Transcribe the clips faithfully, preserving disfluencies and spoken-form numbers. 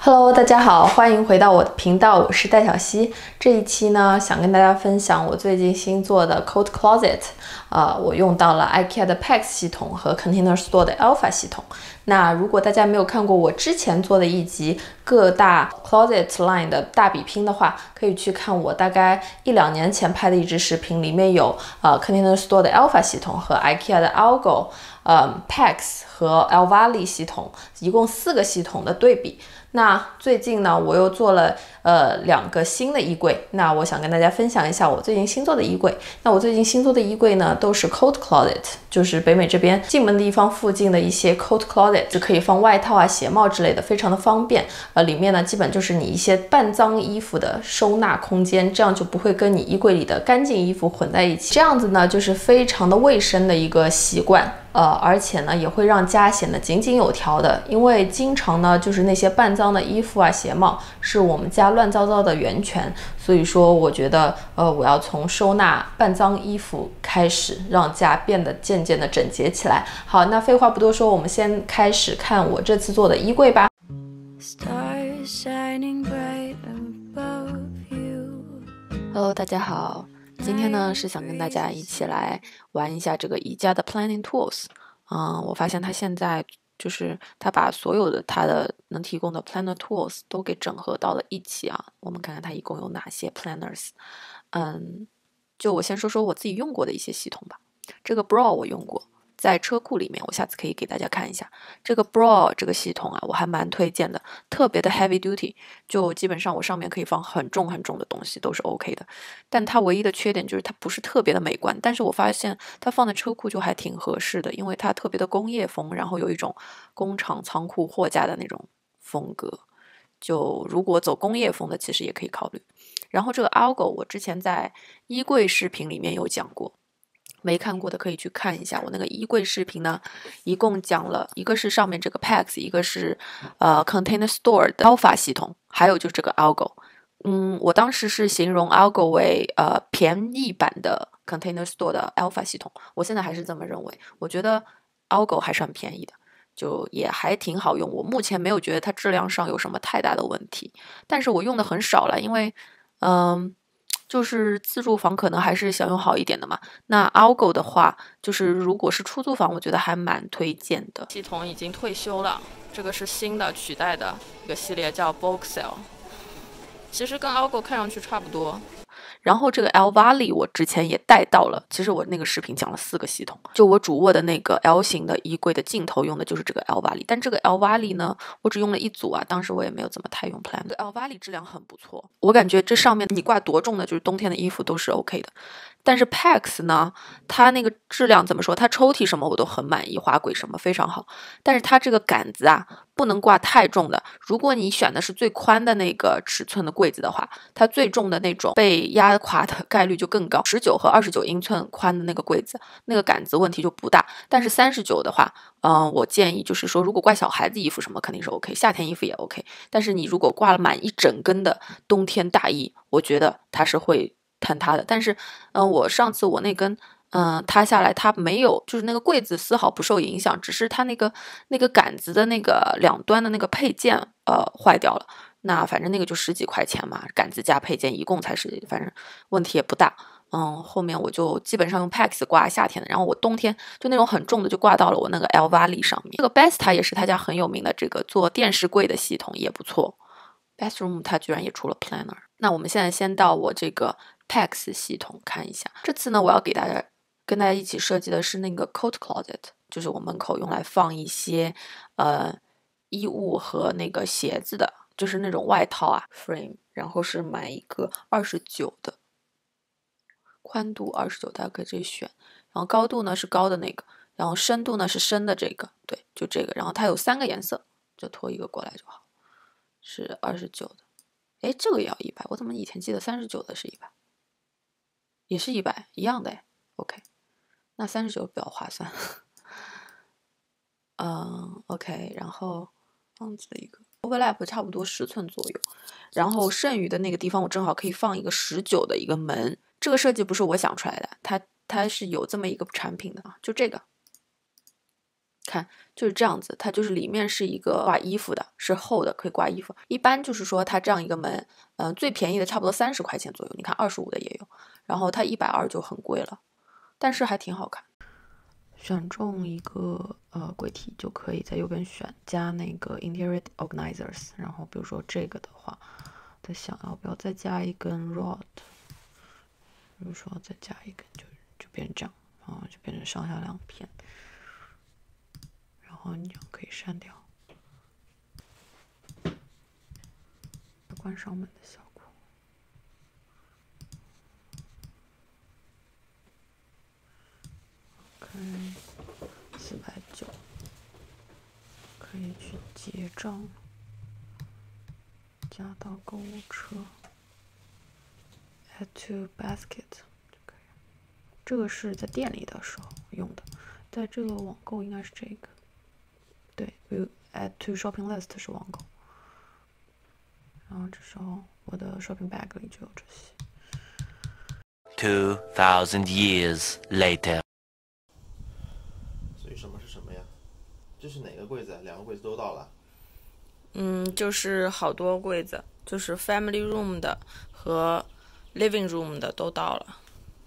Hello，大家好，欢迎回到我的频道，我是戴小溪。这一期呢，想跟大家分享我最近新做的 Code Closet， 呃，我用到了 IKEA 的 P A X 系统和 Container Store 的 Alpha 系统。那如果大家没有看过我之前做的一集各大 Closet Line 的大比拼的话，可以去看我大概一两年前拍的一支视频，里面有呃 Container Store 的 Alpha 系统和 IKEA 的 Algo， 呃 P A X 和 Alvali 系统，一共四个系统的对比。那最近呢，我又做了呃两个新的衣柜，那我想跟大家分享一下我最近新做的衣柜。那我最近新做的衣柜呢，都是 Coat Closet， 就是北美这边进门地方附近的一些 Coat Closet， 是可以放外套啊、鞋帽之类的，非常的方便。呃，里面呢基本就是你一些半脏衣服的收纳空间，这样就不会跟你衣柜里的干净衣服混在一起。这样子呢，就是非常的卫生的一个习惯。呃，而且呢，也会让家显得井井有条的，因为经常呢，就是那些半脏的衣服啊、鞋帽，是我们家乱糟糟的源泉。所以说，我觉得，呃，我要从收纳半脏衣服开始，让家变得渐渐的整洁起来。好，那废话不多说，我们先开始看我这次做的衣柜吧。Hello， 大家好。今天呢是想跟大家一起来玩一下这个宜家的 Planning Tools。嗯，我发现它现在就是它把所有的它的能提供的 Planner Tools 都给整合到了一起啊。我们看看它一共有哪些 Planners。嗯，就我先说说我自己用过的一些系统吧。这个 Brawl 我用过。在车库里面，我下次可以给大家看一下这个 Brawl 这个系统啊，我还蛮推荐的，特别的 heavy duty， 就基本上我上面可以放很重很重的东西都是 OK 的。但它唯一的缺点就是它不是特别的美观，但是我发现它放在车库就还挺合适的，因为它特别的工业风，然后有一种工厂仓库货架的那种风格。就如果走工业风的，其实也可以考虑。然后这个 Algo 我之前在衣柜视频里面有讲过。没看过的可以去看一下，我那个衣柜视频呢，一共讲了一个是上面这个 P A X， 一个是呃 Container Store 的 Alpha 系统，还有就是这个 Algo。嗯，我当时是形容 Algo 为呃便宜版的 Container Store 的 Alpha 系统，我现在还是这么认为。我觉得 Algo 还是很便宜的，就也还挺好用。我目前没有觉得它质量上有什么太大的问题，但是我用的很少了，因为嗯。就是自住房可能还是想用好一点的嘛。那 Algo 的话，就是如果是出租房，我觉得还蛮推荐的。系统已经退休了，这个是新的取代的一个系列，叫 Boxel。其实跟 Algo 看上去差不多。然后这个 Alvali 我之前也带到了，其实我那个视频讲了四个系统，就我主卧的那个 L 型的衣柜的镜头用的就是这个 Alvali， 但这个 Alvali 呢，我只用了一组啊，当时我也没有怎么太用 Plan。这个 Alvali 质量很不错，我感觉这上面你挂多重的，就是冬天的衣服都是 OK 的。但是 P A X 呢，它那个质量怎么说？它抽屉什么我都很满意，滑轨什么非常好。但是它这个杆子啊，不能挂太重的。如果你选的是最宽的那个尺寸的柜子的话，它最重的那种被压垮的概率就更高。十九和二十九英寸宽的那个柜子，那个杆子问题就不大。但是三十九的话，嗯、呃，我建议就是说，如果挂小孩子衣服什么肯定是 OK， 夏天衣服也 OK。但是你如果挂了满一整根的冬天大衣，我觉得它是会坍塌的。但是，嗯、呃，我上次我那根。嗯，塌下来它没有，就是那个柜子丝毫不受影响，只是它那个那个杆子的那个两端的那个配件呃坏掉了。那反正那个就十几块钱嘛，杆子加配件一共才是，反正问题也不大。嗯，后面我就基本上用 P A X 挂夏天的，然后我冬天就那种很重的就挂到了我那个 Alvali 上面。这个 Besta 也是他家很有名的这个做电视柜的系统，也不错。Bathroom 它居然也出了 Planner。那我们现在先到我这个 P A X 系统看一下。这次呢，我要给大家跟大家一起设计的是那个 Coat Closet， 就是我门口用来放一些呃衣物和那个鞋子的，就是那种外套啊 frame， 然后是买一个二十九的，宽度二十九，大家可以这里选，然后高度呢是高的那个，然后深度呢是深的这个，对，就这个，然后它有三个颜色，就拖一个过来就好，是二十九的。哎，这个也要一百，我怎么以前记得三十九的是一百，也是一百，一样的哎 ，OK。那三十九比较划算，嗯 ，OK， 然后这样子的一个 overlap 差不多十寸左右，然后剩余的那个地方我正好可以放一个十九的一个门。这个设计不是我想出来的，它它是有这么一个产品的啊，就这个， 看就是这样子，它就是里面是一个挂衣服的，是厚的，可以挂衣服。一般就是说它这样一个门，嗯、呃，最便宜的差不多三十块钱左右，你看二十五的也有，然后它一百二就很贵了，但是还挺好看。选中一个呃柜体就可以在右边选加那个 interior organizers， 然后比如说这个的话，再想要不要再加一根 rod， 比如说再加一根就就变成这样啊，就变成上下两片，然后你就可以删掉，关上门的效果。OK， 四百九，可以去结账，加到购物车 ，add to basket 就可以。这个是在店里的时候用的，在这个网购应该是这个。对 ，add to shopping list 是网购。然后这时候我的 shopping bag 里就有这些。 Two thousand years later。 所以什么是什么呀？这是哪个柜子？两个柜子都到了。 嗯，就是好多柜子，就是 family room 的和 living room 的都到了。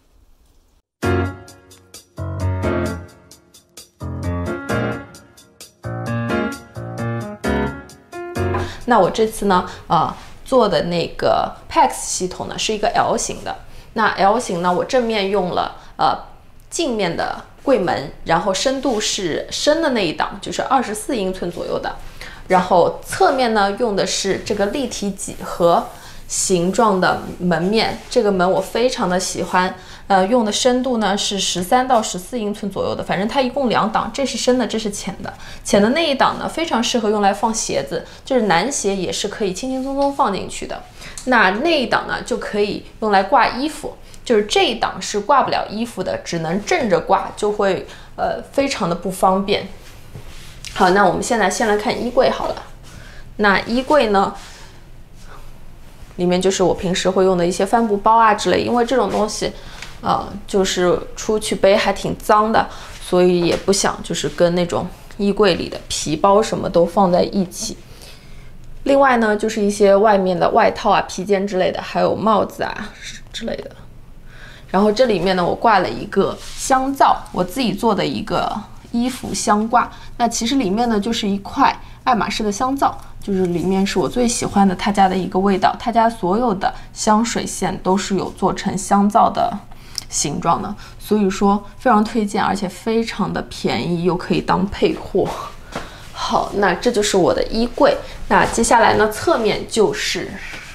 那我这次呢，呃，做的那个 P A X 系统呢是一个 L 型的。那 L 型呢，我正面用了呃镜面的柜门，然后深度是深的那一档，就是二十四英寸左右的。然后侧面呢用的是这个立体几何形状的门面，这个门我非常的喜欢。呃，用的深度呢是十三到十四英寸左右的，反正它一共两档，这是深的，这是浅的。浅的那一档呢，非常适合用来放鞋子，就是男鞋也是可以轻轻松松放进去的。那那一档呢，就可以用来挂衣服，就是这一档是挂不了衣服的，只能正着挂，就会呃非常的不方便。好，那我们现在先来看衣柜好了。那衣柜呢，里面就是我平时会用的一些帆布包啊之类，因为这种东西。呃，就是出去背还挺脏的，所以也不想就是跟那种衣柜里的皮包什么都放在一起。另外呢，就是一些外面的外套啊、披肩之类的，还有帽子啊之类的。然后这里面呢，我挂了一个香皂，我自己做的一个衣服香挂。那其实里面呢，就是一块爱马仕的香皂，就是里面是我最喜欢的他家的一个味道。他家所有的香水线都是有做成香皂的形状的，所以说非常推荐，而且非常的便宜，又可以当配货。好，那这就是我的衣柜。那接下来呢，侧面就是，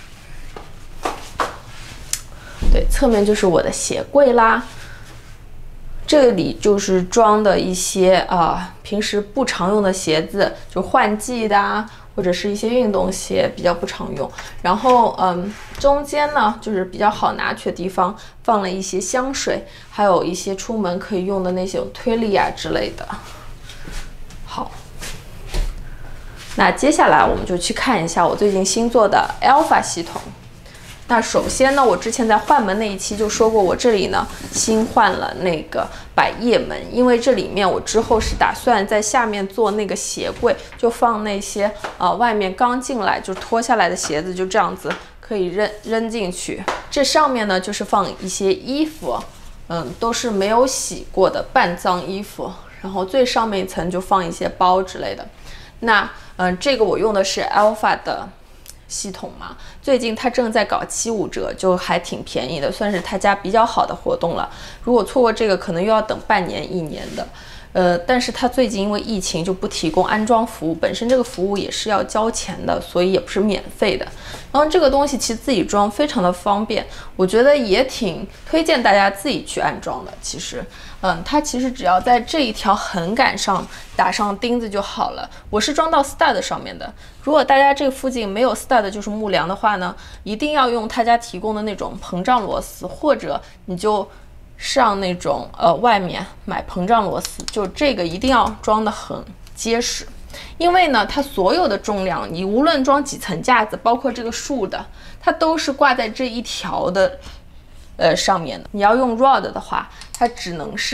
对，侧面就是我的鞋柜啦。这里就是装的一些啊、呃，平时不常用的鞋子，就换季的啊。或者是一些运动鞋比较不常用，然后嗯，中间呢就是比较好拿取的地方，放了一些香水，还有一些出门可以用的那些推力啊之类的。好，那接下来我们就去看一下我最近新做的 Alpha 系统。那首先呢，我之前在换门那一期就说过，我这里呢新换了那个百叶门，因为这里面我之后是打算在下面做那个鞋柜，就放那些呃外面刚进来就脱下来的鞋子，就这样子可以扔扔进去。这上面呢就是放一些衣服，嗯，都是没有洗过的半脏衣服，然后最上面一层就放一些包之类的。那嗯，这个我用的是 Alpha 的系统嘛，最近它正在搞七五折，就还挺便宜的，算是他家比较好的活动了。如果错过这个，可能又要等半年一年的。呃，但是它最近因为疫情就不提供安装服务，本身这个服务也是要交钱的，所以也不是免费的。然后这个东西其实自己装非常的方便，我觉得也挺推荐大家自己去安装的。其实，嗯，它其实只要在这一条横杆上打上钉子就好了。我是装到 stud 上面的。如果大家这个附近没有 stud 就是木梁的话呢，一定要用他家提供的那种膨胀螺丝，或者你就上那种呃外面买膨胀螺丝，就这个一定要装得很结实，因为呢它所有的重量，你无论装几层架子，包括这个竖的，它都是挂在这一条的呃上面的。你要用 rod 的话，它只能是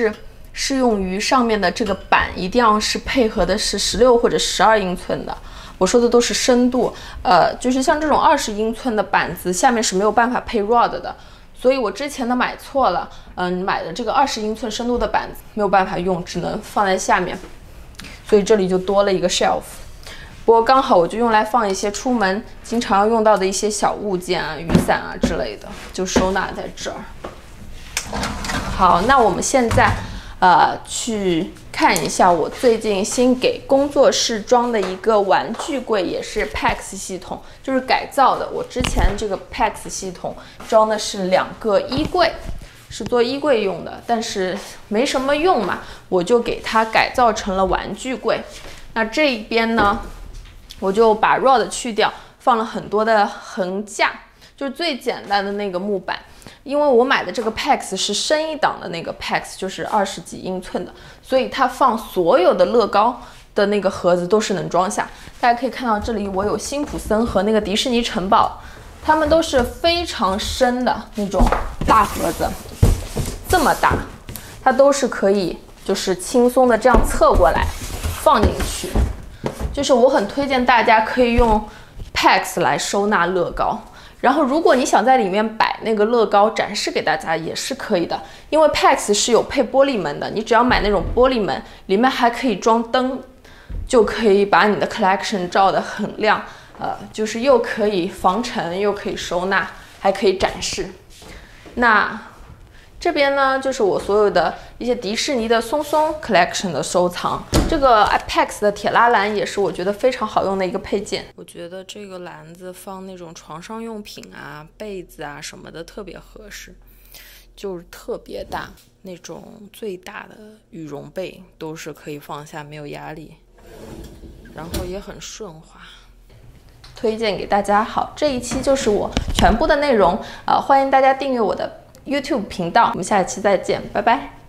适用于上面的这个板一定要是配合的是十六或者十二英寸的。我说的都是深度，呃，就是像这种二十英寸的板子，下面是没有办法配 rod 的。所以我之前的买错了，嗯，买的这个二十英寸深度的板子没有办法用，只能放在下面。所以这里就多了一个 shelf。不过刚好我就用来放一些出门经常要用到的一些小物件啊、雨伞啊之类的，就收纳在这儿。好，那我们现在呃去看一下我最近新给工作室装的一个玩具柜，也是 P A X 系统，就是改造的。我之前这个 P A X 系统装的是两个衣柜，是做衣柜用的，但是没什么用嘛，我就给它改造成了玩具柜。那这一边呢，我就把 rod 去掉，放了很多的横架，就是最简单的那个木板。因为我买的这个 P A X 是深一档的那个 P A X， 就是二十几英寸的，所以它放所有的乐高的那个盒子都是能装下。大家可以看到这里我有辛普森和那个迪士尼城堡，它们都是非常深的那种大盒子，这么大，它都是可以就是轻松的这样侧过来放进去。就是我很推荐大家可以用 P A X 来收纳乐高，然后如果你想在里面摆那个乐高展示给大家也是可以的，因为 P A X 是有配玻璃门的，你只要买那种玻璃门，里面还可以装灯，就可以把你的 collection 照得很亮，呃，就是又可以防尘，又可以收纳，还可以展示。那这边呢，就是我所有的一些迪士尼的松松 collection 的收藏。这个 P A X 的铁拉篮也是我觉得非常好用的一个配件。 我觉得这个篮子放那种床上用品啊、被子啊什么的特别合适，就是特别大，那种最大的羽绒被都是可以放下，没有压力，然后也很顺滑。 推荐给大家。好，这一期就是我全部的内容，呃，欢迎大家订阅我的 YouTube 频道，我们下一期再见，拜拜。